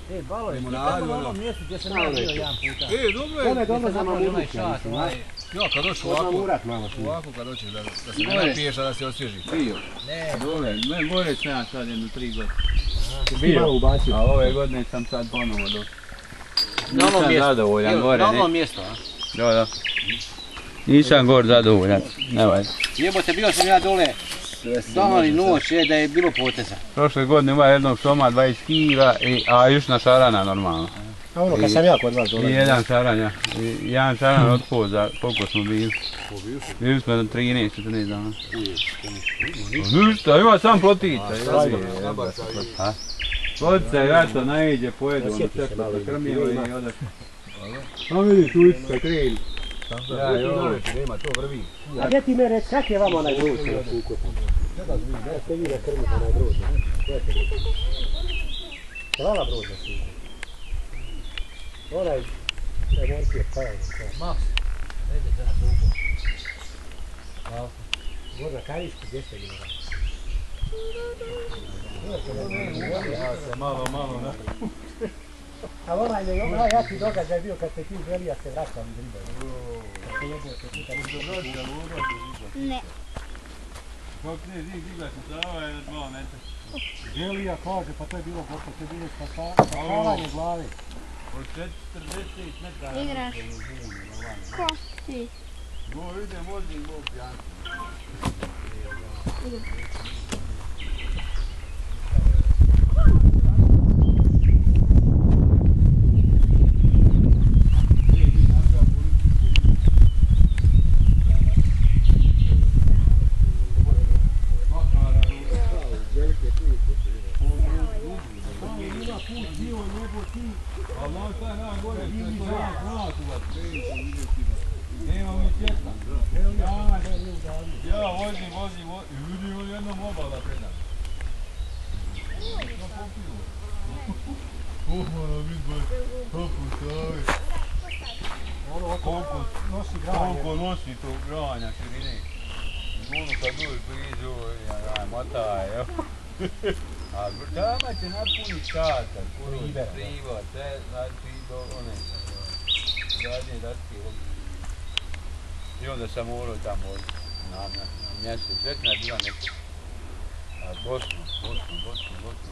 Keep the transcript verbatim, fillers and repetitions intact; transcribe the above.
E, Balović, ti tamo na onom mjestu gdje sam ja bio jedan puta. E, dobro je. Ono je dobro za mamurak. Ja, kad doći ovako, ovako kad doći da, da se ne napiješ, a da se osvježi. Bio. Ne, Dole, ne, gore sam ja sad jedno tri godine. Bio. A ove godine sam sad ponovo došao. na onom Nisam mjestu. zadovoljan gore, Na ne? onom mjestu, a? Da, da. Nisam gore zadovoljan, ne valj. Jebote, bio sam ja dole, dan i noć, je da je bilo poteza. Prošle godine ima jednog soma dvadeset kila, i, a još na šarana normalno. A ono, kad sam ja kod vas I dolazio. jedan šaran, ja. I jedan šaran od poza, koliko smo bili. Bili smo na trinaest četrnaest dana. Ništa, ima sam plotica. Plotica je rato, najđe, pojedu, ono često krmilo i odaš. A vidiš, ulici se krenu. Ja, jo, nema to vrvi. A gdje ti me reći, kak je vama onaj grož na kuku? Da ste vi da krmite onaj grož, ne? Gledajte grož. Hvala grož na kuku. Onaj, emocije, pa je. Maks, vede se na kuku. Gorna Kariški, gdje ste bili? Ja se malo, malo, ne. A onaj ne, onaj jaki događaj bio kad ste ti želija se vraćali iz ribe. Ne. Kako ne, zim digla se Sava je dva metra. Želija kaže, pa to je bilo gotovo, to je bilo spasavanje glave. Od četrdeset metara. Igraš. Ko ti? Go ide, vozim, bog pjanci. Ja vozim, vozim, vozim, vidim on jednom obala predam. Pohvala vidba, kako stavi. Koliko nosi granje. Koliko nosi to granja širine. Ono kad dođe blizu, ja motaj, evo. A tamo će napuniti šatar, kurod, priva, te, znači do one zadnje datke ovdje. I onda sam morao tamo na, na, na mjesec, već na bila nešto. A Bosnu, Bosnu, Bosnu, Bosnu.